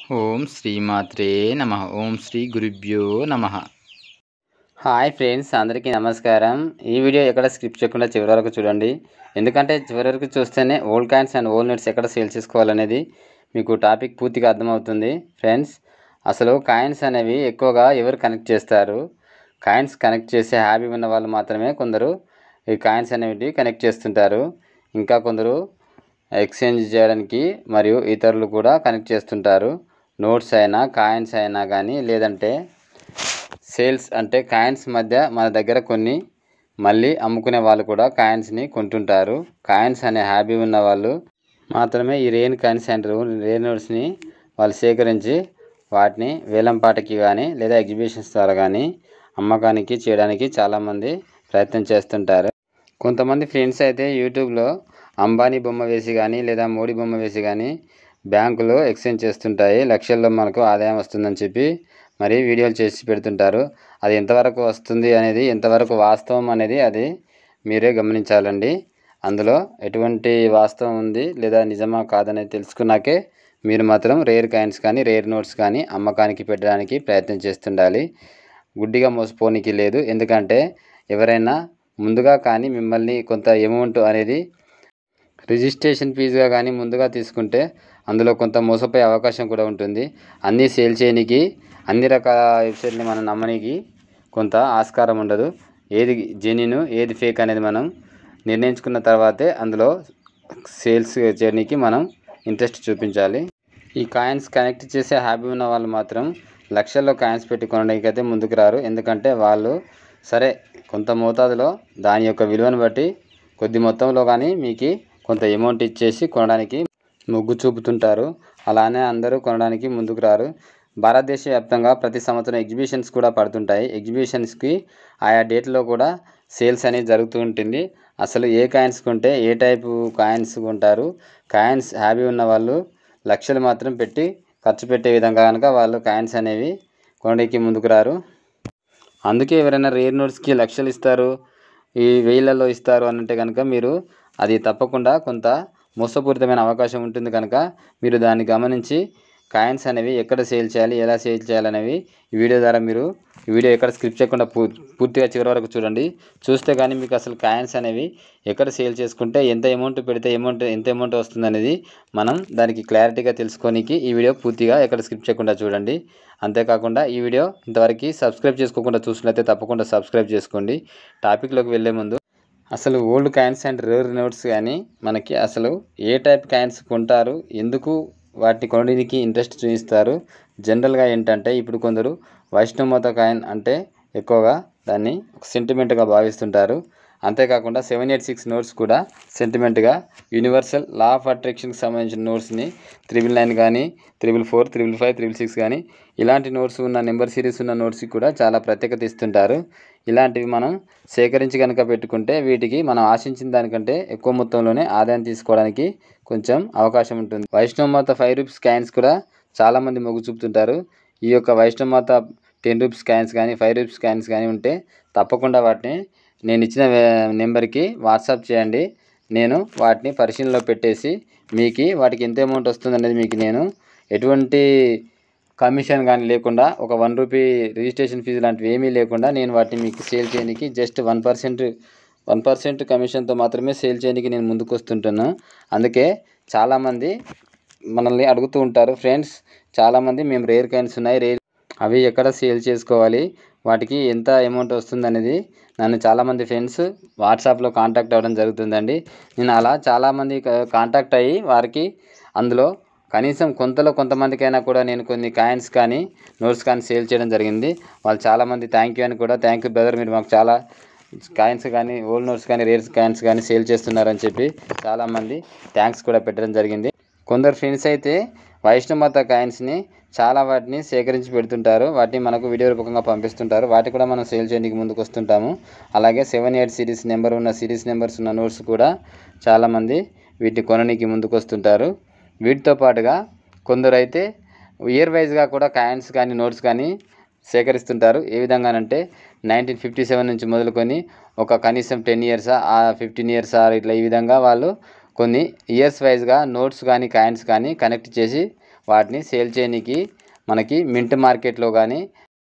ఓం శ్రీమాత్రే నమ. ఓం శ్రీ గురుభ్యో నమ. హాయ్ ఫ్రెండ్స్, అందరికీ నమస్కారం. ఈ వీడియో ఎక్కడ స్కిప్ చేయకుండా చివరి వరకు చూడండి. ఎందుకంటే చివరి వరకు చూస్తేనే old coins and old notes ఎక్కడ సేల్ చేసుకోవాలనేది మీకు టాపిక్ పూర్తిగా అర్థమవుతుంది. ఫ్రెండ్స్, అసలు కాయిన్స్ అనేవి ఎక్కువగా ఎవరు కనెక్ట్ చేస్తారు? కాయిన్స్ కనెక్ట్ చేసే హ్యాబీ ఉన్న వాళ్ళు మాత్రమే కొందరు ఈ కాయిన్స్ అనేవి కనెక్ట్ చేస్తుంటారు. ఇంకా కొందరు ఎక్స్చేంజ్ చేయడానికి మరియు ఇతరులు కూడా కనెక్ట్ చేస్తుంటారు. నోట్స్ అయినా కాయిన్స్ అయినా కానీ, లేదంటే సేల్స్ అంటే కాయిన్స్ మధ్య మన దగ్గర కొన్ని మళ్ళీ అమ్ముకునే వాళ్ళు కూడా కాయిన్స్ని కొంటుంటారు. కాయిన్స్ అనే హ్యాబీ ఉన్న వాళ్ళు మాత్రమే ఈ రేర్ కాయిన్స్ అండ్ రేర్ నోట్స్ని వాళ్ళు సేకరించి వాటిని వేలంపాటకి కానీ లేదా ఎగ్జిబిషన్స్ ద్వారా కానీ అమ్మకానికి చేయడానికి చాలామంది ప్రయత్నం చేస్తుంటారు. కొంతమంది ఫ్రెండ్స్ అయితే యూట్యూబ్లో అంబానీ బొమ్మ వేసి కానీ లేదా మోడీ బొమ్మ వేసి కానీ బ్యాంకులో ఎక్స్చేంజ్ చేస్తుంటాయి. లక్షల్లో మనకు ఆదాయం వస్తుందని చెప్పి మరి వీడియోలు చేసి పెడుతుంటారు. అది ఎంతవరకు వస్తుంది అనేది, ఎంతవరకు వాస్తవం అనేది అది మీరే గమనించాలండి. అందులో ఎటువంటి వాస్తవం ఉంది లేదా నిజమా కాదనేది తెలుసుకున్నాకే మీరు మాత్రం రేర్ కాయిన్స్ కానీ రేర్ నోట్స్ కానీ అమ్మకానికి పెట్టడానికి ప్రయత్నం చేస్తుండాలి. గుడ్డిగా మోసపోనికి లేదు. ఎందుకంటే ఎవరైనా ముందుగా కానీ మిమ్మల్ని కొంత అమౌంట్ అనేది రిజిస్ట్రేషన్ ఫీజుగా కానీ ముందుగా తీసుకుంటే అందులో కొంత మోసపోయే అవకాశం కూడా ఉంటుంది. అన్నీ సేల్ చేయడానికి అన్ని రకాల వెబ్సైట్ని మనం నమ్మడానికి కొంత ఆస్కారం ఉండదు. ఏది జెన్యూన్ ఏది ఫేక్ అనేది మనం నిర్ణయించుకున్న తర్వాతే అందులో సేల్స్ చేయడానికి మనం ఇంట్రెస్ట్ చూపించాలి. ఈ కాయిన్స్ కనెక్ట్ చేసే హ్యాబీ ఉన్న వాళ్ళు మాత్రం లక్షల్లో కాయిన్స్ పెట్టి కొనడానికి అయితే ముందుకు రారు. ఎందుకంటే వాళ్ళు సరే కొంత మోతాదులో దాని యొక్క విలువను బట్టి కొద్ది మొత్తంలో కానీ మీకు కొంత అమౌంట్ ఇచ్చేసి కొనడానికి మొగ్గు చూపుతుంటారు. అలానే అందరూ కొనడానికి ముందుకు రారు. భారతదేశ వ్యాప్తంగా ప్రతి సంవత్సరం ఎగ్జిబిషన్స్ కూడా పడుతుంటాయి. ఎగ్జిబిషన్స్కి ఆయా డేట్లో కూడా సేల్స్ అనేది జరుగుతూ ఉంటుంది. అసలు ఏ కాయిన్స్ కొంటే ఏ టైపు కాయిన్స్ కొంటారు? కాయిన్స్ హ్యాబీ ఉన్న వాళ్ళు లక్షలు మాత్రం పెట్టి ఖర్చు పెట్టే విధంగా కనుక వాళ్ళు కాయిన్స్ అనేవి కొనడానికి ముందుకు రారు. అందుకే ఎవరైనా రేర్ నోట్స్కి లక్షలు ఇస్తారు, ఈ వేలల్లో ఇస్తారు అని అంటే కనుక మీరు అది తప్పకుండా కొంత మోసపూరితమైన అవకాశం ఉంటుంది. కనుక మీరు దాన్ని గమనించి కాయిన్స్ అనేవి ఎక్కడ సేల్ చేయాలి, ఎలా సేల్ చేయాలనేవి ఈ వీడియో ద్వారా మీరు ఈ వీడియో ఎక్కడ స్కిప్ చేయకుండా పూర్తిగా చివరి వరకు చూడండి. చూస్తే కానీ మీకు అసలు కాయిన్స్ అనేవి ఎక్కడ సేల్ చేసుకుంటే ఎంత అమౌంట్ పెడితే ఎంత అమౌంట్ వస్తుంది అనేది మనం దానికి క్లారిటీగా తెలుసుకోనికి ఈ వీడియో పూర్తిగా ఎక్కడ స్కిప్ చేయకుండా చూడండి. అంతేకాకుండా ఈ వీడియో ఇంతవరకు సబ్స్క్రైబ్ చేసుకోకుండా చూసినట్లయితే తప్పకుండా సబ్స్క్రైబ్ చేసుకోండి. టాపిక్లోకి వెళ్ళే ముందు అసలు old coins and rare notes కానీ మనకి అసలు ఏ టైప్ కాయిన్స్ కొంటారు, ఎందుకు వాటిని కొనడానికి ఇంట్రెస్ట్ చూపిస్తారు? జనరల్గా ఏంటంటే ఇప్పుడు కొందరు వైష్ణవమాత కాయిన్ అంటే ఎక్కువగా దాన్ని ఒక సెంటిమెంట్గా భావిస్తుంటారు. అంతేకాకుండా 786 నోట్స్ కూడా సెంటిమెంట్గా యూనివర్సల్ లా ఆఫ్ అట్రాక్షన్కి సంబంధించిన నోట్స్ని 999 కానీ 444, 555, 666 కానీ ఇలాంటి నోట్స్ ఉన్న నెంబర్ సిరీస్ ఉన్న నోట్స్కి కూడా చాలా ప్రత్యేకత ఇస్తుంటారు. ఇలాంటివి మనం సేకరించి కనుక పెట్టుకుంటే వీటికి మనం ఆశించిన దానికంటే ఎక్కువ మొత్తంలోనే ఆదాయం తీసుకోవడానికి కొంచెం అవకాశం ఉంటుంది. వైష్ణవమాత 5 రూపీస్ కాయిన్స్ కూడా చాలామంది మొగ్గు చూపుతుంటారు. ఈ యొక్క వైష్ణవమాత 10 రూపీస్ కాయిన్స్ కానీ 5 రూపీస్ కాయిన్స్ కానీ ఉంటే తప్పకుండా వాటిని నేను ఇచ్చిన నెంబర్కి వాట్సాప్ చేయండి. నేను వాటిని పరిశీలనలో పెట్టేసి మీకు వాటికి ఎంత అమౌంట్ వస్తుంది అనేది మీకు నేను ఎటువంటి కమిషన్ కానీ లేకుండా ఒక 1 రూపీ రిజిస్ట్రేషన్ ఫీజు లాంటివి ఏమీ లేకుండా నేను వాటిని మీకు సేల్ చేయడానికి జస్ట్ 1% కమిషన్తో మాత్రమే సేల్ చేయడానికి నేను ముందుకు వస్తుంటాను. అందుకే చాలామంది మనల్ని అడుగుతూ ఉంటారు, ఫ్రెండ్స్ చాలామంది మేము రేర్ కాయిన్స్ ఉన్నాయి, అవి ఎక్కడ సేల్ చేసుకోవాలి, వాటికి ఎంత అమౌంట్ వస్తుంది అనేది నన్ను చాలామంది ఫ్రెండ్స్ వాట్సాప్లో కాంటాక్ట్ అవ్వడం జరుగుతుందండి. నేను అలా చాలామంది కాంటాక్ట్ అయ్యి వారికి అందులో కనీసం కొంతమందికైనా కూడా నేను కొన్ని కాయిన్స్ కానీ నోట్స్ కానీ సేల్ చేయడం జరిగింది. వాళ్ళు చాలామంది థ్యాంక్ యూ అని కూడా, థ్యాంక్ యూ బ్రదర్, మీరు మాకు చాలా కాయిన్స్ కానీ ఓల్డ్ నోట్స్ కానీ రేర్ కాయిన్స్ కానీ సేల్ చేస్తున్నారని చెప్పి చాలామంది థ్యాంక్స్ కూడా పెట్టడం జరిగింది. కొందరు ఫ్రెండ్స్ అయితే వైష్ణవమాత కాయిన్స్ని చాలా వాటిని సేకరించి పెడుతుంటారు. వాటిని మనకు వీడియో రూపకంగా పంపిస్తుంటారు. వాటి కూడా మనం సేల్ చేయడానికి ముందుకు వస్తుంటాము. అలాగే 78 సిరీస్ నెంబర్స్ ఉన్న నోట్స్ కూడా చాలామంది వీటిని కొనడానికి ముందుకు వస్తుంటారు. వీటితో పాటుగా కొందరు అయితే ఇయర్ వైజ్గా కూడా కాయిన్స్ కానీ నోట్స్ కానీ సేకరిస్తుంటారు. ఏ విధంగానంటే 1957 నుంచి మొదలుకొని ఒక కనీసం 10 ఇయర్సా 15 ఇయర్సా ఇట్లా ఈ విధంగా వాళ్ళు కొన్ని ఇయర్స్ వైజ్గా నోట్స్ కానీ కాయిన్స్ కానీ కనెక్ట్ చేసి వాటిని సేల్ చేయడానికి మనకి మింట్ మార్కెట్లో కానీ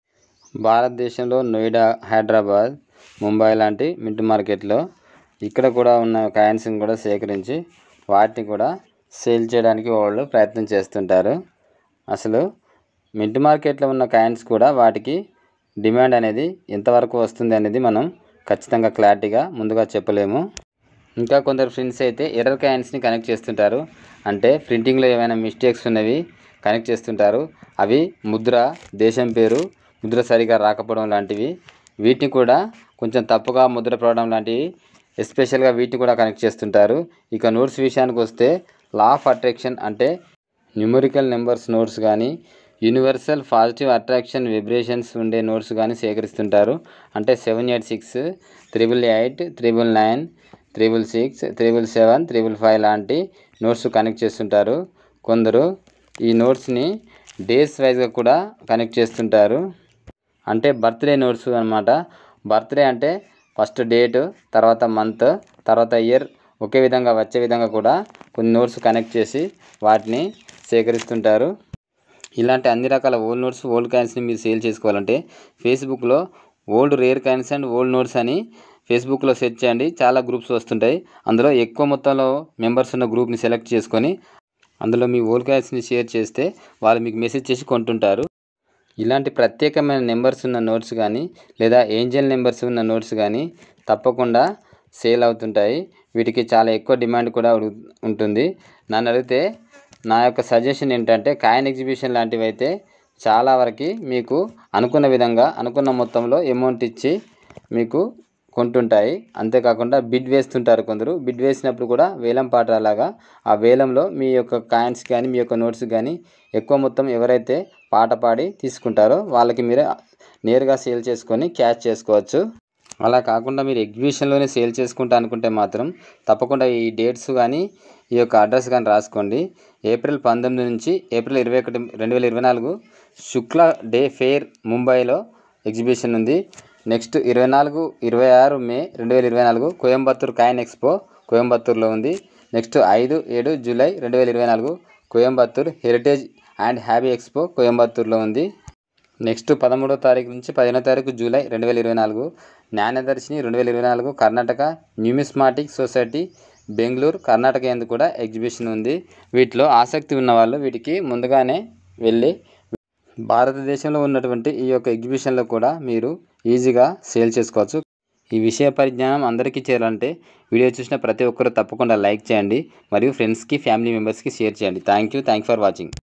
భారతదేశంలో నోయిడా, హైదరాబాద్, ముంబై లాంటి మింట్ మార్కెట్లో ఇక్కడ కూడా ఉన్న కాయిన్స్ని కూడా సేకరించి వాటిని కూడా సేల్ చేయడానికి వాళ్ళు ప్రయత్నం చేస్తుంటారు. అసలు మింట్ మార్కెట్లో ఉన్న కాయిన్స్ కూడా వాటికి డిమాండ్ అనేది ఎంతవరకు వస్తుంది అనేది మనం ఖచ్చితంగా క్లారిటీగా ముందుగా చెప్పలేము. ఇంకా కొందరు ఫ్రెండ్స్ అయితే ఎర్రర్ కాయిన్స్ని కనెక్ట్ చేస్తుంటారు. అంటే ప్రింటింగ్లో ఏమైనా మిస్టేక్స్ ఉన్నవి కనెక్ట్ చేస్తుంటారు. అవి ముద్ర, దేశం పేరు, ముద్ర సరిగా రాకపోవడం లాంటివి, వీటిని కూడా కొంచెం తప్పుగా ముద్ర పడడం లాంటివి ఎస్పెషల్గా వీటిని కూడా కనెక్ట్ చేస్తుంటారు. ఇక నోట్స్ విషయానికి వస్తే లా ఆఫ్ అట్రాక్షన్ అంటే న్యూమరికల్ నెంబర్స్ నోట్స్ కానీ, యూనివర్సల్ పాజిటివ్ అట్రాక్షన్ విబ్రేషన్స్ ఉండే నోట్స్ కానీ సేకరిస్తుంటారు. అంటే 786, 888, 999, 666, 777, 555 లాంటి నోట్స్ కనెక్ట్ చేస్తుంటారు. కొందరు ఈ నోట్స్ని డేస్ వైజ్గా కూడా కనెక్ట్ చేస్తుంటారు. అంటే బర్త్డే నోట్స్ అన్నమాట. బర్త్డే అంటే ఫస్ట్ డేట్, తర్వాత మంత్, తర్వాత ఇయర్ ఒకే విధంగా వచ్చే విధంగా కూడా కొన్ని నోట్స్ కనెక్ట్ చేసి వాటిని సేకరిస్తుంటారు. ఇలాంటి అన్ని రకాల ఓల్డ్ నోట్స్, ఓల్డ్ కాయిన్స్ని మీరు సేల్ చేసుకోవాలంటే ఫేస్బుక్లో old rare coins and old notes అని ఫేస్బుక్లో సెర్చ్ చేయండి. చాలా గ్రూప్స్ వస్తుంటాయి. అందులో ఎక్కువ మొత్తంలో మెంబర్స్ ఉన్న గ్రూప్ని సెలెక్ట్ చేసుకొని అందులో మీ ఓల్డ్ కాయిన్స్ని షేర్ చేస్తే వాళ్ళు మీకు మెసేజ్ చేసి కొంటుంటారు. ఇలాంటి ప్రత్యేకమైన నెంబర్స్ ఉన్న నోట్స్ కానీ లేదా ఏంజల్ నెంబర్స్ ఉన్న నోట్స్ కానీ తప్పకుండా సేల్ అవుతుంటాయి. వీటికి చాలా ఎక్కువ డిమాండ్ కూడా ఉంటుంది. నన్ను అడిగితే నా యొక్క సజెషన్ ఏంటంటే కాయిన్ ఎగ్జిబిషన్ లాంటివి అయితే చాలా వరకు మీకు అనుకున్న విధంగా అనుకున్న మొత్తంలో అమౌంట్ ఇచ్చి మీకు కొంటుంటాయి. అంతేకాకుండా బిడ్ వేస్తుంటారు కొందరు. బిడ్ వేసినప్పుడు కూడా వేలం పాట అలాగా ఆ వేలంలో మీ యొక్క కాయిన్స్ కానీ మీ యొక్క నోట్స్ కానీ ఎక్కువ మొత్తం ఎవరైతే పాట పాడి తీసుకుంటారో వాళ్ళకి మీరు నేరుగా సేల్ చేసుకొని క్యాష్ చేసుకోవచ్చు. అలా కాకుండా మీరు ఎగ్జిబిషన్లోనే సేల్ చేసుకుంటా అనుకుంటే మాత్రం తప్పకుండా ఈ డేట్స్ కానీ ఈ యొక్క అడ్రస్ కానీ రాసుకోండి. ఏప్రిల్ 19 నుంచి ఏప్రిల్ 21, 2024 శుక్ల డే ఫెయిర్ ముంబైలో ఎగ్జిబిషన్ ఉంది. Next 24, 26 May 2024 Coimbatore coin expo కోయంబత్తూర్లో ఉంది. Next 5, 7 July 2024 Coimbatore heritage and hobby expo కోయంబత్తూర్లో ఉంది. నెక్స్ట్ 13వ తారీఖు నుంచి 15వ తారీఖు July 2024 Jnanadarshini 2024 Karnataka numismatic society Bengaluru Karnataka ఎందుకు కూడా ఎగ్జిబిషన్ ఉంది. వీటిలో ఆసక్తి ఉన్నవాళ్ళు వీటికి ముందుగానే వెళ్ళి భారతదేశంలో ఉన్నటువంటి ఈ యొక్క ఎగ్జిబిషన్లో కూడా మీరు ఈజీగా సేల్ చేసుకోవచ్చు. ఈ విషయ పరిజ్ఞానం అందరికీ చేరాలంటే వీడియో చూసిన ప్రతి ఒక్కరు తప్పకుండా లైక్ చేయండి మరియు ఫ్రెండ్స్కి, ఫ్యామిలీ మెంబర్స్కి షేర్ చేయండి. Thank you for watching.